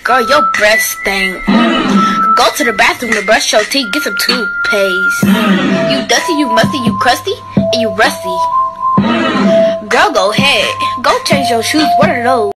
Girl, your breath stink. Go to the bathroom to brush your teeth, get some toothpaste. You dusty, you musty, you crusty, and you rusty. Girl, go ahead. Go change your shoes. What are those?